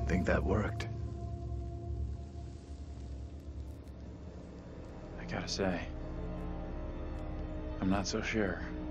Think that worked? I gotta say, I'm not so sure.